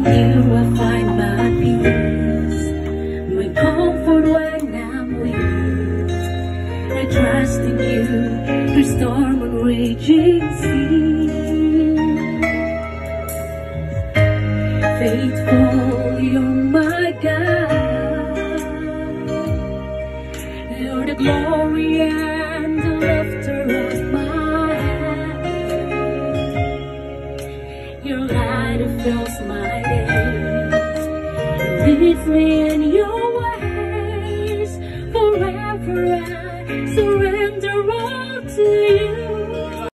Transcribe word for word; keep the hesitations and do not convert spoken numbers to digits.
you I find my peace, my comfort when I'm weak. I trust in you through storm and raging sea. Faithful, you're my God. You're the glory and the laughter of my head. Your light fills my days. Lead me in your ways. Forever I surrender all to you.